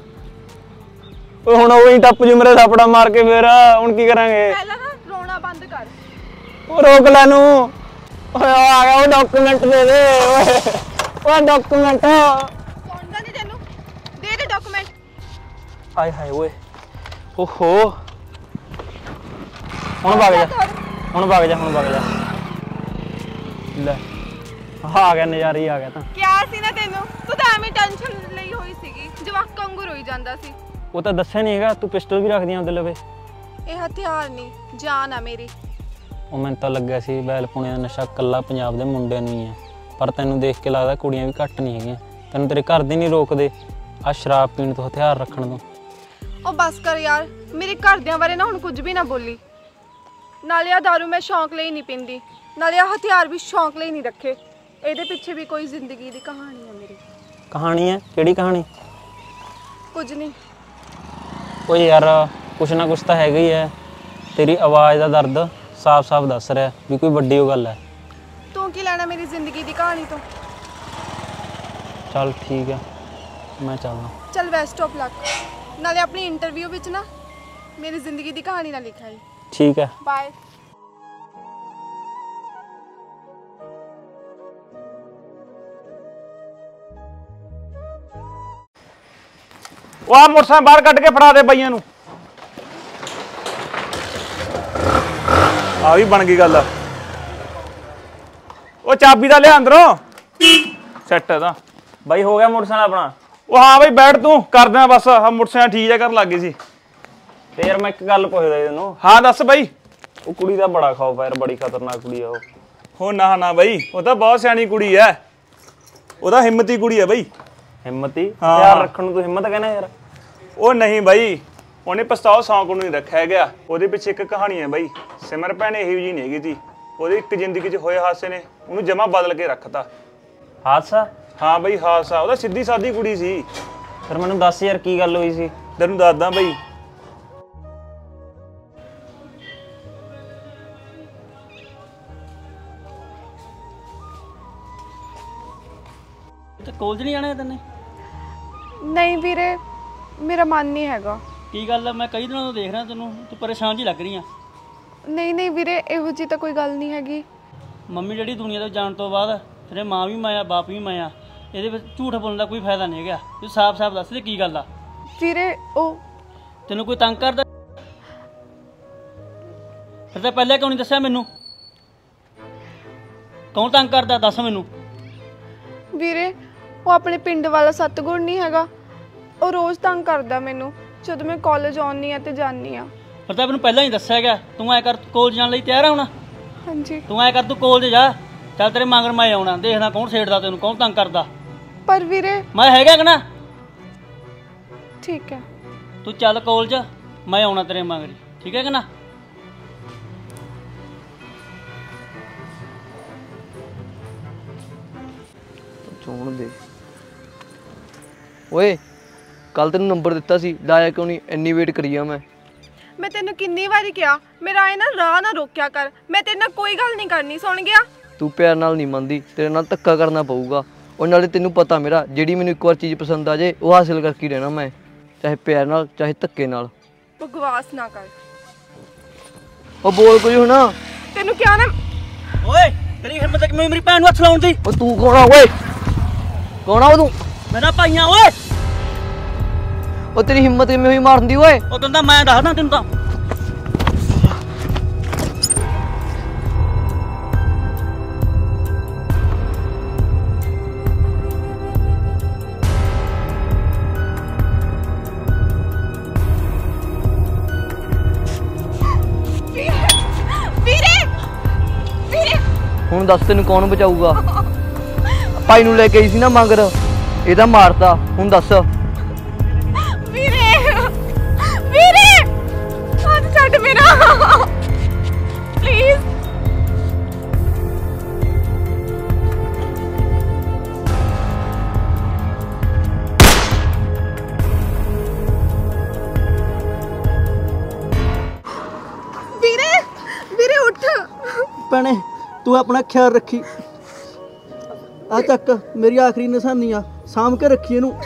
ਓਏ ਹੁਣ ਉਹ ਹੀ ਟੱਪ ਜੂ ਮੇਰੇ ਥਾਪੜਾ ਮਾਰ ਕੇ, ਫੇਰ ਹੁਣ ਕੀ ਕਰਾਂਗੇ? ਪਹਿਲਾਂ ਨਾ ਰੋਣਾ ਬੰਦ ਕਰ। ਉਹ ਰੋਕ ਲੈ ਨੂੰ। ਓਏ ਆ ਗਿਆ, ਉਹ ਡਾਕੂਮੈਂਟ ਦੇ ਦੇ। ਓਏ ਉਹ ਡਾਕੂਮੈਂਟ ਸੁਣਦਾ ਨਹੀਂ ਤੈਨੂੰ? ਦੇ ਦੇ ਡਾਕੂਮੈਂਟ। ਹਾਏ ਹਾਏ ਓਏ। ਓਹੋ ਹੁਣ ਵਗ ਜਾ, ਹੁਣ ਵਗ ਜਾ, ਹੁਣ ਵਗ ਜਾ। ਲੈ ਆ ਗਿਆ, ਨਜ਼ਾਰਾ ਹੀ ਆ ਗਿਆ ਤਾਂ। ਕਿਆ ਸੀ ਨਾ ਤੈਨੂੰ, ਤੂੰ ਤਾਂ ਐਵੇਂ ਟੈਨਸ਼ਨ ਲਈ ਹੋਈ ਸੀਗੀ, ਜਵਾਕਾਂ ਵਾਂਗੂ ਰੋਈ ਜਾਂਦਾ ਸੀ। ਉਹ ਤਾਂ ਦੱਸਿਆ ਨਹੀਂ ਹੈਗਾ, ਤੂੰ ਪਿਸਟਲ ਵੀ ਰੱਖਦੀ ਆਂ ਉਹਦੇ ਲਵੇ। ਇਹ ਹਥਿਆਰ ਨਹੀਂ, ਜਾਨ ਆ ਮੇਰੀ। ਉਹ ਮੈਨੂੰ ਤਾਂ ਲੱਗਿਆ ਸੀ ਬੈਲ ਪੁਣੇ ਦਾ ਨਸ਼ਾ ਕੱਲਾ ਪੰਜਾਬ ਦੇ ਮੁੰਡਿਆਂ ਨੂੰ ਹੀ ਹੈ, ਪਰ ਤੈਨੂੰ ਦੇਖ ਕੇ ਲੱਗਦਾ ਕੁੜੀਆਂ ਵੀ ਘੱਟ ਨਹੀਂ ਹੈਗੀਆਂ। ਤੈਨੂੰ ਤੇਰੇ ਘਰ ਦੇ ਨਹੀਂ ਰੋਕਦੇ ਆ ਸ਼ਰਾਬ ਪੀਣ ਤੋਂ, ਹਥਿਆਰ ਰੱਖਣ ਤੋਂ। ਉਹ ਬਸ ਕਰ ਯਾਰ, ਮੇਰੇ ਘਰਦਿਆਂ ਬਾਰੇ ਨਾ ਹੁਣ ਕੁਝ ਵੀ ਨਾ ਬੋਲੀ। ਨਾਲੇ ਆ ਦਾਰੂ ਮੈਂ ਸ਼ੌਂਕ ਲਈ ਨਹੀਂ ਪੀਂਦੀ, ਨਾਲੇ ਆ ਹਥਿਆਰ ਵੀ ਸ਼ੌਂਕ ਲਈ ਨਹੀਂ ਰੱਖੇ। ਇਹਦੇ ਪਿੱਛੇ ਵੀ ਕੋਈ ਜ਼ਿੰਦਗੀ ਦੀ ਕਹਾਣੀ ਹੈ ਮੇਰੀ। ਕਹਾਣੀ ਹੈ? ਕਿਹੜੀ ਕਹਾਣੀ? ਕੁਝ ਨਹੀਂ। ਓਏ ਯਾਰ ਕੁਛ ਨਾ ਕੁਛ ਤਾਂ ਹੈਗਾ ਹੀ ਹੈ। ਤੇਰੀ ਆਵਾਜ਼ ਦਾ ਦਰਦ ਸਾਫ਼-ਸਾਫ਼ ਦੱਸ ਰਿਹਾ ਵੀ ਕੋਈ ਵੱਡੀ ਉਹ ਗੱਲ ਹੈ। ਤੂੰ ਕੀ ਲੈਣਾ ਮੇਰੀ ਜ਼ਿੰਦਗੀ ਦੀ ਕਹਾਣੀ ਤੋਂ? ਚੱਲ ਠੀਕ ਹੈ, ਮੈਂ ਚੱਲਦਾ। ਚੱਲ ਬੈਸਟ ਆਫ ਲੱਕ। ਨਾਲੇ ਆਪਣੀ ਇੰਟਰਵਿਊ ਵਿੱਚ ਨਾ ਮੇਰੀ ਜ਼ਿੰਦਗੀ ਦੀ ਕਹਾਣੀ ਨਾ ਲਿਖਾਈ। ਠੀਕ ਹੈ, ਬਾਏ। ਉਹ ਆ ਮੋਟਰਸਾਈਕਲ ਬਾਹਰ ਕੱਢ ਕੇ ਫੜਾ ਦੇ ਬਾਈਆਂ ਨੂੰ। ਆ ਵੀ ਬਣ ਗਈ ਗੱਲ। ਉਹ ਚਾਬੀ ਦਾ ਲਿਆ ਅੰਦਰੋਂ ਸੈੱਟ ਇਹਦਾ। ਬਾਈ ਹੋ ਗਿਆ ਮੋਟਰਸਾਈਕਲ ਆਪਣਾ? ਉਹ ਹਾਂ ਬਈ ਬੈਠ ਤੂੰ ਕਰਦੇ ਆ ਬਸ। ਆ ਮੋਟਰਸਾਈਕਲ ਠੀਕ ਜਿਹਾ ਕਰਨ ਲੱਗ ਗਈ ਸੀ। ਤੇ ਯਾਰ ਮੈਂ ਇੱਕ ਗੱਲ ਪੁੱਛਦਾ ਤੈਨੂੰ। ਹਾਂ ਦੱਸ ਬਾਈ। ਉਹ ਕੁੜੀ ਦਾ ਬੜਾ ਖੌਫ ਆ ਯਾਰ, ਬੜੀ ਖਤਰਨਾਕ ਕੁੜੀ ਆ ਉਹ। ਹੋ ਨਾ ਨਾ ਬਾਈ, ਉਹ ਤਾਂ ਬਹੁਤ ਸਿਆਣੀ ਕੁੜੀ ਐ। ਉਹਦਾ ਹਿੰਮਤੀ ਕੁੜੀ ਐ ਬਾਈ। ਹਿੰਮਤੀ? ਹਾਂ। ਯਾਰ ਰੱਖਣ ਨੂੰ ਤੂੰ ਹਿੰਮਤ ਕਹਿੰਦਾ ਯਾਰ। ਉਹ ਨਹੀਂ ਬਾਈ, ਉਹਨੇ ਪਛਤਾਓ ਸੌਂਕ ਨੂੰ ਨਹੀਂ ਰੱਖਿਆ ਗਿਆ। ਉਹਦੇ ਪਿੱਛੇ ਇੱਕ ਕਹਾਣੀ ਹੈ ਬਾਈ। ਸਿਮਰ ਭੈਣ ਇਹੋ ਜਿਹੀ ਨਹੀਂ ਹੈਗੀ ਸੀ। ਉਹਦੀ ਇੱਕ ਜ਼ਿੰਦਗੀ 'ਚ ਹੋਏ ਹਾਦਸੇ ਨੇ ਉਹਨੂੰ ਜਮਾ ਬਦਲ ਕੇ ਰੱਖਤਾ। ਹਾਦਸਾ? ਹਾਂ ਬਾਈ ਹਾਦਸਾ। ਉਹਦਾ ਸਿੱਧੀ ਸਾਦੀ ਕੁੜੀ ਸੀ। ਫਿਰ ਮੈਨੂੰ ਦੱਸ ਯਾਰ ਕੀ ਗੱਲ ਹੋਈ ਸੀ। ਤੈਨੂੰ ਦੱਸਦਾ ਬਾਈ। ਤੇ ਕਾਲਜ ਨਹੀਂ ਜਾਣਾ ਤੈਨੇ? ਨਹੀਂ ਵੀਰੇ, ਮੇਰਾ ਮਨ ਨਹੀਂ ਹੈਗਾ। ਕੀ ਗੱਲ ਆ? ਮੈਂ ਕਈ ਦਿਨਾਂ ਤੋਂ ਦੇਖ ਰਿਹਾ ਤੈਨੂੰ, ਤੂੰ ਪਰੇਸ਼ਾਨ ਜੀ ਲੱਗ ਰਹੀ ਆ। ਨਹੀਂ ਨਹੀਂ ਵੀਰੇ, ਇਹੋ ਜਿਹੀ ਤਾਂ ਕੋਈ ਗੱਲ ਨਹੀਂ ਹੈਗੀ। ਮੰਮੀ ਡੈਡੀ ਦੁਨੀਆ ਤੋਂ ਜਾਣ ਤੋਂ ਬਾਅਦ ਤੇਰੇ ਮਾਂ ਵੀ ਮਾਇਆ ਬਾਪ ਵੀ ਮਾਇਆ। ਇਹਦੇ ਵਿੱਚ ਝੂਠ ਬੋਲਣ ਦਾ ਕੋਈ ਫਾਇਦਾ ਨਹੀਂ ਹੈਗਾ। ਤੂੰ ਸਾਫ਼-ਸਾਫ਼ ਦੱਸ ਦੇ ਕੀ ਗੱਲ ਆ। ਵੀਰੇ ਉਹ ਤੈਨੂੰ ਕੋਈ ਤੰਗ ਕਰਦਾ? ਫਿਰ ਤਾਂ ਪਹਿਲਾਂ ਕਿਉਂ ਨਹੀਂ ਦੱਸਿਆ ਮੈਨੂੰ? ਕੌਣ ਤੰਗ ਕਰਦਾ ਦੱਸ ਮੈਨੂੰ। ਵੀਰੇ, ਉਹ ਆਪਣੇ ਪਿੰਡ ਵਾਲਾ ਸਤਗੁਰ ਨਹੀਂ ਹੈਗਾ, ਉਹ ਰੋਜ਼ ਤੰਗ ਕਰਦਾ ਮੈਨੂੰ ਜਦੋਂ ਮੈਂ ਕਾਲਜ ਆਉਂਦੀ ਆ ਤੇ ਜਾਂਦੀ ਆ। ਫਿਰ ਤਾਂ ਮੈਨੂੰ ਪਹਿਲਾਂ ਹੀ ਦੱਸਿਆ ਹੈਗਾ। ਤੂੰ ਐ ਕਰ, ਕਾਲਜ ਜਾਣ ਲਈ ਤਿਆਰ ਆ ਹੁਣ? ਹਾਂਜੀ। ਤੂੰ ਐ ਕਰ, ਤੂੰ ਕਾਲਜ ਜਾ। ਚੱਲ ਤੇਰੇ ਮਗਰ ਮੈਂ ਆਉਣਾ, ਦੇਖਦਾ ਕੌਣ ਛੇੜਦਾ ਤੈਨੂੰ, ਕੌਣ ਤੰਗ ਕਰਦਾ। ਪਰ ਵੀਰੇ ਮੈਂ ਹੈਗਾ ਕਿ ਨਾ? ਠੀਕ ਹੈ। ਤੂੰ ਚੱਲ ਕਾਲਜ, ਮੈਂ ਆਉਣਾ ਤੇਰੇ ਮਗਰ, ਠੀਕ ਹੈ ਕਿ ਨਾ? ਚੋਣ ਦੇ। ਓਏ ਕੱਲ ਤੈਨੂੰ ਨੰਬਰ ਦਿੱਤਾ ਸੀ, ਲਾਇਆ ਕਿਉਂ ਨਹੀਂ? ਇੰਨੀ ਵੇਟ ਕਰੀ ਆ ਮੈਂ ਤੈਨੂੰ ਕਿੰਨੀ ਵਾਰੀ ਕਿਹਾ ਮੇਰਾ ਇਹ ਨਾ ਰਾਹ ਨਾ ਰੋਕਿਆ ਕਰ। ਮੈਂ ਤੇਰੇ ਨਾਲ ਕੋਈ ਗੱਲ ਨਹੀਂ ਕਰਨੀ, ਸੁਣ ਗਿਆ? ਤੂੰ ਪਿਆਰ ਨਾਲ ਨਹੀਂ ਮੰਨਦੀ, ਤੇਰੇ ਨਾਲ ਧੱਕਾ ਕਰਨਾ ਪਊਗਾ। ਉਹ ਨਾਲੇ ਤੈਨੂੰ ਪਤਾ ਮੇਰਾ, ਜਿਹੜੀ ਮੈਨੂੰ ਇੱਕ ਵਾਰ ਚੀਜ਼ ਪਸੰਦ ਆ ਜੇ ਉਹ ਹਾਸਿਲ ਕਰਕੇ ਹੀ ਰਹਿਣਾ ਮੈਂ, ਚਾਹੇ ਪਿਆਰ ਨਾਲ ਚਾਹੇ ਧੱਕੇ ਨਾਲ। ਬਕਵਾਸ ਨਾ ਕਰ। ਉਹ ਬੋਲ ਕੁਝ ਹੁਣ। ਤੈਨੂੰ ਕਿਹਾ ਨਾ। ਓਏ ਤੇਰੀ ਹਿੰਮਤ ਹੈ ਕਿ ਮੇਰੀ ਭੈਣ ਨੂੰ ਹੱਥ ਲਾਉਣ ਦੀ? ਉਹ ਤੂੰ ਕੌਣ ਆ ਓਏ? ਕੌਣ ਆ ਉਹ ਤੂੰ? ਮੇਰਾ ਭਾਈਆਂ ਓਏ। ਉਹ ਤੇਰੀ ਹਿੰਮਤ ਕਿਵੇਂ ਹੋਈ ਮਾਰਨ ਦੀ ਓਏ? ਉਹ ਤੈਨੂੰ ਤਾਂ ਮੈਂ ਦੱਸਦਾ ਤੈਨੂੰ ਤਾਂ। ਹੁਣ ਦੱਸ ਤੈਨੂੰ ਕੌਣ ਬਚਾਊਗਾ? ਭਾਈ ਨੂੰ ਲੈ ਕੇ ਆਈ ਸੀ ਨਾ ਮਗਰ, ਇਹਦਾ ਮਾਰਤਾ। ਹੁਣ ਦੱਸ। ਵੀਰੇ ਵੀਰੇ ਹੱਥ ਛੱਡ ਮੇਰਾ ਪਲੀਜ਼। ਵੀਰੇ ਵੀਰੇ ਉੱਠ। ਭੈਣੇ ਤੂੰ ਆਪਣਾ ਖਿਆਲ ਰੱਖੀ। ਆ ਚੱਕ ਮੇਰੀ ਆਖਰੀ ਨਿਸ਼ਾਨੀ ਆ, ਸਾਂਭ ਕੇ ਰੱਖੀ ਇਹਨੂੰ।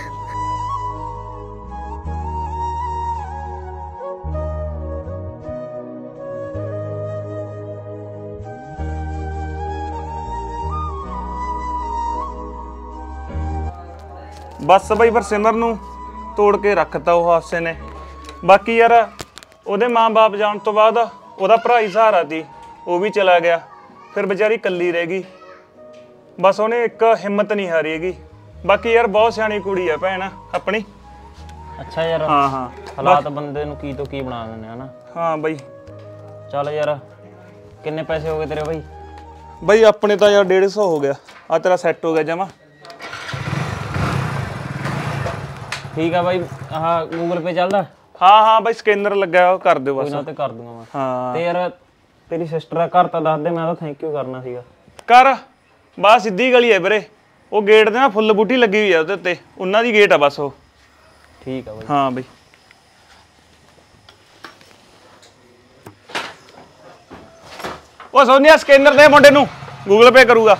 ਬਸ ਬਈ ਫਿਰ ਸਿਮਰ ਨੂੰ ਤੋੜ ਕੇ ਰੱਖਤਾ ਉਹ ਹਾਸੇ ਨੇ। ਬਾਕੀ ਯਾਰ ਉਹਦੇ ਮਾਂ-ਬਾਪ ਜਾਣ ਤੋਂ ਬਾਅਦ ਉਹਦਾ ਭਰਾ ਹੀ ਸਹਾਰਾ ਸੀ, ਉਹ ਵੀ ਚਲਾ ਗਿਆ। ਫਿਰ ਵਿਚਾਰੀ ਇਕੱਲੀ ਰਹਿ ਗਈ। ਬਸ ਉਹਨੇ ਇੱਕ ਹਿੰਮਤ ਨਹੀਂ ਹਾਰੀ ਹੈਗੀ। ਬਾਕੀ ਯਾਰ ਬਹੁਤ ਸਿਆਣੀ ਕੁੜੀ ਆ ਭੈਣ ਆਪਣੀ। ਅੱਛਾ ਯਾਰ। ਹਾਂ ਹਾਂ ਹਾਲਾਤ ਬੰਦੇ ਨੂੰ ਕੀ ਤੋਂ ਕੀ ਬਣਾ ਦਿੰਦੇ ਹਨਾ। ਹਾਂ ਬਈ। ਚੱਲ ਯਾਰ ਕਿੰਨੇ ਪੈਸੇ ਹੋ ਗਏ ਤੇਰੇ ਬਾਈ? ਬਈ ਆਪਣੇ ਤਾਂ ਯਾਰ 150 ਹੋ ਗਿਆ। ਆ ਤੇਰਾ ਸੈੱਟ ਹੋ ਗਿਆ ਜਮਾ। ਠੀਕ ਆ ਬਾਈ। ਆਹ ਗੂਗਲ ਪੇ ਚੱਲਦਾ? ਹਾਂ ਹਾਂ ਬਈ ਸਕੈਨਰ ਲੱਗਾ, ਉਹ ਕਰ ਦਿਓ ਕੋਈ ਬਸ। ਨਾ ਤੇ ਕਰ ਦੂੰਗਾ ਮੈਂ। ਹਾਂ ਤੇ ਯਾਰ ਤੇਰੀ ਸਿਸਟਰ ਦਾ ਘਰ ਤਾਂ ਦੱਸ ਦੇ, ਮੈਂ ਤਾਂ ਥੈਂਕ ਯੂ ਕਰਨਾ ਸੀਗਾ। ਕਰ ਬਸ ਸਿੱਧੀ ਗਲੀ ਹੈ ਵੀਰੇ। ਉਹ ਗੇਟ ਦੇ ਨਾ ਫੁੱਲ ਬੂਟੀ ਲੱਗੀ ਹੋਈ ਆ ਉਹਦੇ ਉੱਤੇ, ਉਹਨਾਂ ਦੀ ਗੇਟ ਆ ਬਸ ਉਹ। ਠੀਕ ਆ ਬਾਈ। ਹਾਂ ਬਈ। ਉਹ ਸੋਨੀਆ ਸਕੈਨਰ ਦੇ ਮੁੰਡੇ ਨੂੰ, ਗੂਗਲ ਪੇ ਕਰੂਗਾ।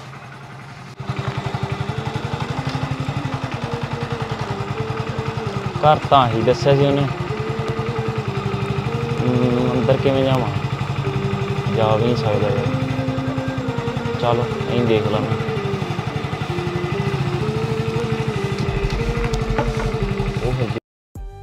ਘਰ ਤਾਂ ਹੀ ਦੱਸਿਆ ਸੀ ਉਹਨੇ। ਅੰਦਰ ਕਿਵੇਂ ਜਾਵਾਂ? ਜਾ ਵੀ ਨਹੀਂ ਸਕਦਾ ਯਾਰ। ਚਲੋ ਐਂ ਦੇਖ ਲਾ ਮੈਂ। ਉਹ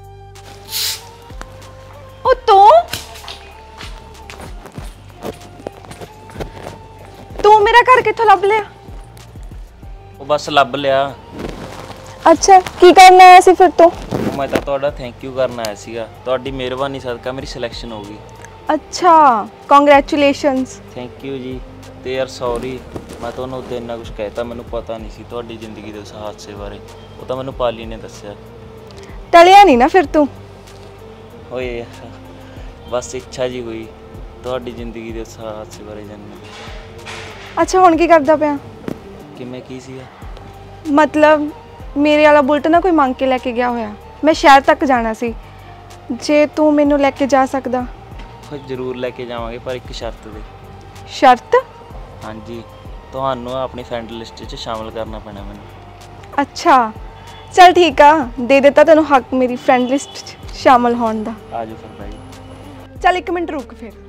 ਮੇਰਾ ਘਰ ਕਿੱਥੋਂ ਲੱਭ ਲਿਆ? ਉਹ ਬਸ ਲੱਭ ਲਿਆ। ਅੱਛਾ, ਕੀ ਕਰਨ ਆਇਆ ਸੀ ਫਿਰ ਤੋਂ? ਮੈਂ ਤਾਂ ਤੁਹਾਡਾ ਥੈਂਕ ਯੂ ਕਰਨ ਆਇਆ ਸੀਗਾ। ਤੁਹਾਡੀ ਮਿਹਰਬਾਨੀ ਸਦਕਾ ਮੇਰੀ ਸਿਲੈਕਸ਼ਨ ਹੋ ਗਈ। ਅੱਛਾ, ਕੰਗ੍ਰੈਚੁਲੇਸ਼ਨਸ। ਥੈਂਕ ਯੂ ਜੀ। ਤੇ ਯਾਰ ਸੌਰੀ, ਮੈਂ ਤੁਹਾਨੂੰ ਉੱਤੇ ਇੰਨਾ ਕੁਝ ਕਹਿਤਾ, ਮੈਨੂੰ ਪਤਾ ਨਹੀਂ ਸੀ ਤੁਹਾਡੀ ਜ਼ਿੰਦਗੀ ਦੇ ਉਸ ਹਾਦਸੇ ਬਾਰੇ। ਉਹ ਤਾਂ ਮੈਨੂੰ ਪਾਲੀ ਨੇ ਦੱਸਿਆ। ਟਲਿਆ ਨਹੀਂ ਨਾ ਫਿਰ ਤੂੰ? ਓਏ ਯਾਰ ਬਸ ਇੱਛਾ ਜੀ ਹੋਈ ਤੁਹਾਡੀ ਜ਼ਿੰਦਗੀ ਦੇ ਉਸ ਹਾਦਸੇ ਬਾਰੇ ਜਾਣਨ ਦੀ। ਅੱਛਾ, ਹੁਣ ਕੀ ਕਰਦਾ ਪਿਆ? ਕਿਵੇਂ ਕੀ ਸੀਗਾ? ਮਤਲਬ ਮੇਰੇ ਵਾਲਾ ਬੁਲਟ ਨਾ ਕੋਈ ਮੰਗ ਕੇ ਲੈ ਕੇ ਗਿਆ ਹੋਇਆ। ਮੈਂ ਸ਼ਹਿਰ ਤੱਕ ਜਾਣਾ ਸੀ, ਜੇ ਤੂੰ ਮੈਨੂੰ ਲੈ ਕੇ ਜਾ ਸਕਦਾ। ਉਹ ਜ਼ਰੂਰ ਲੈ ਕੇ ਜਾਵਾਂਗੇ, ਪਰ ਇੱਕ ਸ਼ਰਤ ਦੇ। ਸ਼ਰਤ? ਹਾਂਜੀ, ਤੁਹਾਨੂੰ ਆਪਣੀ ਫਰੈਂਡ ਲਿਸਟ 'ਚ ਸ਼ਾਮਲ ਕਰਨਾ ਪੈਣਾ ਮੈਨੂੰ। ਅੱਛਾ ਚਲ ਠੀਕ ਆ, ਦੇ ਦਿੱਤਾ ਤੈਨੂੰ ਹੱਕ ਮੇਰੀ ਫਰੈਂਡ ਲਿਸਟ 'ਚ ਸ਼ਾਮਲ ਹੋਣ ਦਾ। ਆ ਜਾਓ ਫਿਰ ਭਾਈ। ਚੱਲ 1 ਮਿੰਟ ਰੁਕ ਫਿਰ।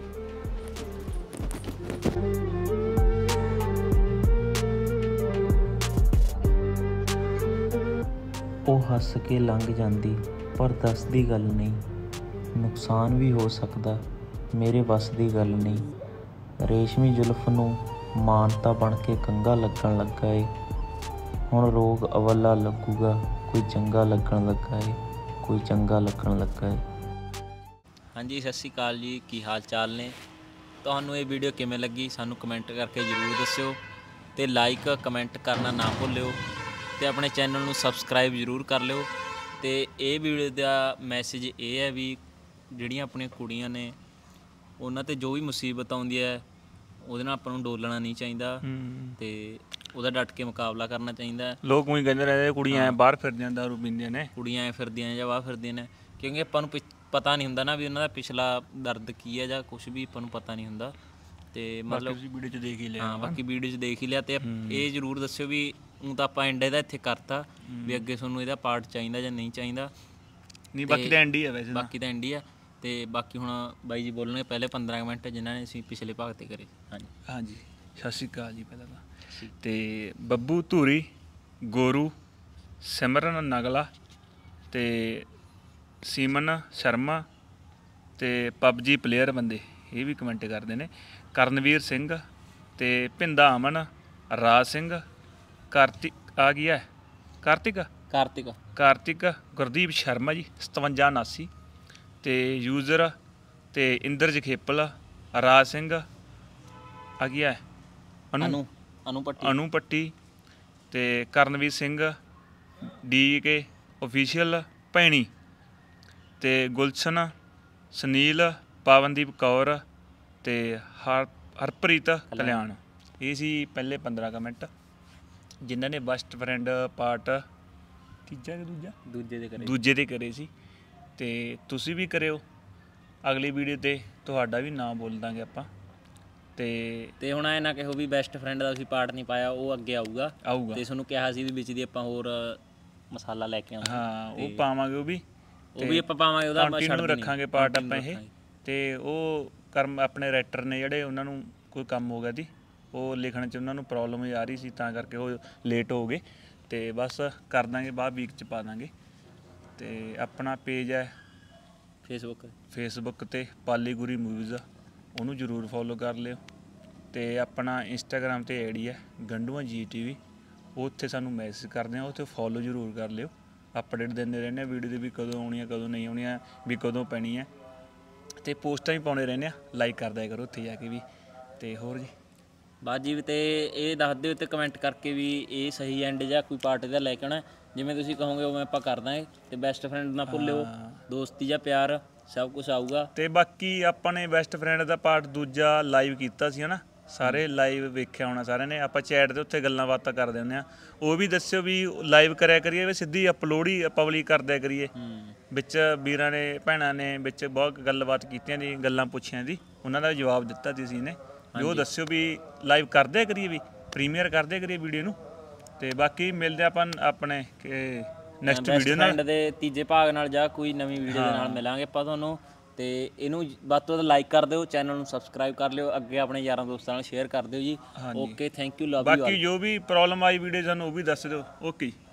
ਉਹ ਹੱਸ ਕੇ ਲੰਘ ਜਾਂਦੀ ਪਰ ਦੱਸਦੀ ਗੱਲ ਨਹੀਂ। ਨੁਕਸਾਨ ਵੀ ਹੋ ਸਕਦਾ, ਮੇਰੇ ਵੱਸ ਦੀ ਗੱਲ ਨਹੀਂ। ਰੇਸ਼ਮੀ ਜ਼ੁਲਫ ਨੂੰ ਮਾਨਤਾ ਬਣ ਕੇ ਕੰਘਾ ਲੱਗਣ ਲੱਗਾ ਏ। ਹੁਣ ਰੋਗ ਅਵੱਲਾ ਲੱਗੂਗਾ, ਕੋਈ ਚੰਗਾ ਲੱਗਣ ਲੱਗਾ ਏ, ਕੋਈ ਚੰਗਾ ਲੱਗਣ ਲੱਗਾ ਏ। ਹਾਂਜੀ, ਸਤਿ ਸ਼੍ਰੀ ਅਕਾਲ ਜੀ, ਕੀ ਹਾਲ ਚਾਲ ਨੇ? ਤੁਹਾਨੂੰ ਇਹ ਵੀਡੀਓ ਕਿਵੇਂ ਲੱਗੀ ਸਾਨੂੰ ਕਮੈਂਟ ਕਰਕੇ ਜ਼ਰੂਰ ਦੱਸਿਓ, ਤੇ ਲਾਈਕ ਕਮੈਂਟ ਕਰਨਾ ਨਾ ਭੁੱਲਿਓ, ਤੇ ਆਪਣੇ ਚੈਨਲ ਨੂੰ ਸਬਸਕ੍ਰਾਈਬ ਜ਼ਰੂਰ ਕਰ ਲਿਓ। ਤੇ ਇਹ ਵੀਡੀਓ ਦਾ ਮੈਸੇਜ ਇਹ ਹੈ ਵੀ ਜਿਹੜੀਆਂ ਆਪਣੀਆਂ ਕੁੜੀਆਂ ਨੇ ਉਹਨਾਂ 'ਤੇ ਜੋ ਵੀ ਮੁਸੀਬਤ ਆਉਂਦੀ ਹੈ ਉਹਦੇ ਨਾਲ ਆਪਾਂ ਨੂੰ ਡੋਲਣਾ ਨਹੀਂ ਚਾਹੀਦਾ, ਤੇ ਉਹਦਾ ਡਟ ਕੇ ਮੁਕਾਬਲਾ ਕਰਨਾ ਚਾਹੀਦਾ। ਲੋਕ ਉਹੀ ਕਹਿੰਦੇ ਰਹਿੰਦੇ ਕੁੜੀਆਂ ਬਾਹਰ ਫਿਰਦੀਆਂ ਦਾਰੂ ਪੀਂਦੀਆਂ ਨੇ, ਕੁੜੀਆਂ ਐ ਫਿਰਦੀਆਂ ਜਾਂ ਬਾਹਰ ਫਿਰਦੀਆਂ ਨੇ, ਕਿਉਂਕਿ ਆਪਾਂ ਨੂੰ ਪਤਾ ਨਹੀਂ ਹੁੰਦਾ ਨਾ ਵੀ ਉਹਨਾਂ ਦਾ ਪਿਛਲਾ ਦਰਦ ਕੀ ਹੈ ਜਾਂ ਕੁਝ ਵੀ ਆਪਾਂ ਨੂੰ ਪਤਾ ਨਹੀਂ ਹੁੰਦਾ। ਤੇ ਮਤਲਬ ਵੀਡੀਓ 'ਚ ਦੇਖ ਹੀ ਲਿਆ। ਹਾਂ, ਬਾਕੀ ਵੀਡੀਓ 'ਚ ਦੇਖ ਹੀ ਲਿਆ। ਤੇ ਇਹ ਜ਼ਰੂਰ ਦੱਸਿਓ ਵੀ ਹੁਣ ਤਾਂ ਆਪਾਂ ਐਂਡ ਇਹਦਾ ਇੱਥੇ ਕਰਤਾ ਵੀ ਅੱਗੇ ਤੁਹਾਨੂੰ ਇਹਦਾ ਪਾਰਟ ਚਾਹੀਦਾ ਜਾਂ ਨਹੀਂ ਚਾਹੀਦਾ। ਨਹੀਂ ਬਾਕੀ ਤਾਂ ਐਂਡ ਹੀ ਹੈ ਵੈਸੇ। ਬਾਕੀ ਤਾਂ ਐਂਡ ਹੀ ਆ। ਤੇ ਬਾਕੀ ਹੁਣ ਬਾਈ ਜੀ ਬੋਲਣਗੇ ਪਹਿਲੇ 15 ਮਿੰਟ ਜਿਨ੍ਹਾਂ ਨੇ ਅਸੀਂ ਪਿਛਲੇ ਭਾਗ 'ਤੇ ਕਰੇ। ਹਾਂਜੀ, ਸਤਿ ਸ਼੍ਰੀ ਅਕਾਲ ਜੀ ਪਹਿਲਾਂ ਤਾਂ। ਤੇ ਬੱਬੂ ਧੂਰੀ, ਗੋਰੂ, ਸਿਮਰਨ ਨਗਲਾ, ਤੇ ਸੀਮਨ ਸ਼ਰਮਾ, ਤੇ ਪਬਜੀ ਪਲੇਅਰ ਬੰਦੇ ਇਹ ਵੀ ਕਮੈਂਟ ਕਰਦੇ ਨੇ। ਕਰਨਵੀਰ ਸਿੰਘ, ਤੇ ਭਿੰਦਾ ਅਮਨ, ਰਾਜ ਸਿੰਘ, ਕਾਰਤਿਕ ਆ ਗਿਆ, ਕਾਰਤਿਕ, ਗੁਰਦੀਪ ਸ਼ਰਮਾ ਜੀ 5779, ਤੇ ਯੂਜ਼ਰ, ਤੇ ਇੰਦਰ ਜਖੇਪਲ, ਰਾਜ ਸਿੰਘ ਆ ਗਿਆ, ਅਨੂ ਪੱਟੀ, ਤੇ ਕਰਨਵੀਰ ਸਿੰਘ, DK ਓਫੀਸ਼ੀਅਲ ਭੈਣੀ, ਤੇ ਗੁਲਸ਼ਨ, ਸੁਨੀਲ, ਪਵਨਦੀਪ ਕੌਰ, ਤੇ ਹਰਪ੍ਰੀਤ ਕਲਿਆਣ। ਇਹ ਸੀ ਪਹਿਲੇ 15 ਕਮੈਂਟ ਜਿਨ੍ਹਾਂ ਨੇ ਬੈਸਟ ਫਰੈਂਡ ਪਾਰਟ ਤੀਜਾ ਕਿ ਦੂਜੇ ਦੇ ਕਰੇ ਸੀ। ਤੇ ਤੁਸੀਂ ਵੀ ਕਰਿਓ, ਅਗਲੀ ਵੀਡੀਓ 'ਤੇ ਤੁਹਾਡਾ ਵੀ ਨਾਮ ਬੋਲ ਦਾਂਗੇ ਆਪਾਂ। ਤੇ ਹੁਣ ਐ ਨਾ ਕਹੋ ਵੀ ਬੈਸਟ ਫਰੈਂਡ ਦਾ ਤੁਸੀਂ ਪਾਰਟ ਨਹੀਂ ਪਾਇਆ, ਉਹ ਅੱਗੇ ਆਊਗਾ। ਤੇ ਤੁਹਾਨੂੰ ਕਿਹਾ ਸੀ ਵੀ ਵਿੱਚ ਦੀ ਆਪਾਂ ਹੋਰ ਮਸਾਲਾ ਲੈ ਕੇ ਆਵਾਂਗੇ। ਹਾਂ, ਉਹ ਪਾਵਾਂਗੇ, ਉਹ ਵੀ ਆਪਾਂ ਪਾਵਾਂਗੇ, ਉਹਦਾ ਕੰਟੀਨਿਊ ਰੱਖਾਂਗੇ ਪਾਰਟ ਆਪਾਂ ਇਹ। ਤੇ ਉਹ ਆਪਣੇ ਰਾਈਟਰ ਨੇ ਜਿਹੜੇ, ਉਹਨਾਂ ਨੂੰ ਕੋਈ ਕੰਮ ਹੋ ਗਿਆ ਸੀ, ਉਹ ਲਿਖਣ 'ਚ ਉਹਨਾਂ ਨੂੰ ਪ੍ਰੋਬਲਮ ਆ ਰਹੀ ਸੀ, ਤਾਂ ਕਰਕੇ ਉਹ ਲੇਟ ਹੋ ਗਏ। ਤੇ ਬਸ ਕਰ ਦਾਂਗੇ, ਬਾਅਦ ਵੀਕ 'ਚ ਪਾ ਦਾਂਗੇ। ਤੇ ਆਪਣਾ ਪੇਜ ਹੈ ਫੇਸਬੁੱਕ 'ਤੇ ਪਾਲੀਗੁਰੀ ਮੂਵੀਜ਼, ਉਹਨੂੰ ਜ਼ਰੂਰ ਫੋਲੋ ਕਰ ਲਿਓ। ਤੇ ਆਪਣਾ ਇੰਸਟਾਗ੍ਰਾਮ 'ਤੇ ਆਈਡੀ ਹੈ ਗੰਡੂਆਂ GTV, ਉੱਥੇ ਸਾਨੂੰ ਮੈਸੇਜ ਕਰਦੇ ਆ, ਉੱਥੇ ਫੋਲੋ ਜ਼ਰੂਰ ਕਰ ਲਿਓ। ਅਪਡੇਟ ਦਿੰਦੇ ਰਹਿੰਦੇ ਆ ਵੀਡੀਓ ਦੇ ਵੀ ਕਦੋਂ ਆਉਣੀ ਆ ਕਦੋਂ ਨਹੀਂ ਆਉਣੀ ਆ, ਵੀ ਕਦੋਂ ਪੈਣੀ ਹੈ। ਤੇ ਪੋਸਟਾਂ ਵੀ ਪਾਉਂਦੇ ਰਹਿੰਦੇ ਆ, ਲਾਈਕ ਕਰਦਿਆ ਕਰੋ ਉੱਥੇ ਜਾ ਕੇ ਵੀ। ਤੇ ਹੋਰ ਜੀ ਬਾਜੀ ਵੀ, ਤੇ ਇਹ ਦੱਸ ਦਿਓ ਤੇ ਕਮੈਂਟ ਕਰਕੇ ਵੀ ਇਹ ਸਹੀ ਐਂਡ ਜਾਂ ਕੋਈ ਪਾਰਟ ਇਹਦਾ ਲੈ ਕੇ ਆਉਣਾ, ਜਿਵੇਂ ਤੁਸੀਂ ਕਹੋਗੇ ਉਵੇਂ ਆਪਾਂ ਕਰ ਦਾਂਗੇ। ਤੇ ਬੈਸਟ ਫਰੈਂਡ ਨਾ ਭੁੱਲਿਓ, ਦੋਸਤੀ ਜਾਂ ਪਿਆਰ ਸਭ ਕੁਝ ਆਊਗਾ। ਤੇ ਬਾਕੀ ਆਪਾਂ ਨੇ ਬੈਸਟ ਫਰੈਂਡ ਦਾ ਪਾਰਟ ਦੂਜਾ ਲਾਈਵ ਕੀਤਾ ਸੀ, ਹੈ ਨਾ, ਸਾਰੇ ਲਾਈਵ ਵੇਖਿਆ ਹੋਣਾ ਸਾਰਿਆਂ ਨੇ। ਆਪਾਂ ਚੈਟ ਦੇ ਉੱਥੇ ਗੱਲਾਂ ਬਾਤਾਂ ਕਰਦੇ ਹੁੰਦੇ ਹਾਂ, ਉਹ ਵੀ ਦੱਸਿਓ ਵੀ ਲਾਈਵ ਕਰਿਆ ਕਰੀਏ, ਵੀ ਸਿੱਧੀ ਅਪਲੋਡ ਹੀ ਪਬਲਿਕ ਕਰ ਦਿਆ ਕਰੀਏ। ਵਿੱਚ ਵੀਰਾਂ ਨੇ ਭੈਣਾਂ ਨੇ ਵਿੱਚ ਬਹੁਤ ਗੱਲਬਾਤ ਕੀਤੀਆਂ ਦੀ, ਗੱਲਾਂ ਪੁੱਛੀਆਂ ਦੀ, ਉਹਨਾਂ ਦਾ ਜਵਾਬ ਦਿੱਤਾ ਸੀ ਅਸੀਂ ਨੇ ਵੀ ਉਹ ਦੱਸਿਓ ਵੀ ਲਾਈਵ ਕਰਦੇ ਕਰੀਏ, ਵੀ ਪ੍ਰੀਮੀਅਰ ਕਰਦੇ ਕਰੀਏ ਵੀਡੀਓ ਨੂੰ। ਤੇ ਬਾਕੀ ਮਿਲਦੇ ਆਪਾਂ ਆਪਣੇ ਨੈਕਸਟ ਵੀਡੀਓ ਨਾਲ, ਦੇ ਤੀਜੇ ਭਾਗ ਨਾਲ ਜਾਂ ਕੋਈ ਨਵੀਂ ਵੀਡੀਓ ਦੇ ਨਾਲ ਮਿਲਾਂਗੇ ਆਪਾਂ ਤੁਹਾਨੂੰ। ਤੇ ਇਹਨੂੰ ਵੱਧ ਤੋਂ ਵੱਧ ਲਾਈਕ ਕਰ ਦਿਓ, ਚੈਨਲ ਨੂੰ ਸਬਸਕ੍ਰਾਈਬ ਕਰ ਲਿਓ, ਅੱਗੇ ਆਪਣੇ ਯਾਰਾਂ ਦੋਸਤਾਂ ਨਾਲ ਸ਼ੇਅਰ ਕਰ ਦਿਓ ਜੀ। Okay, thank you, love you. ਬਾਕੀ ਜੋ ਵੀ ਪ੍ਰੋਬਲਮ ਆਈ ਵੀਡੀਓ ਸਾਨੂੰ ਉਹ ਵੀ ਦੱਸ ਦਿਓ। ਓਕੇ।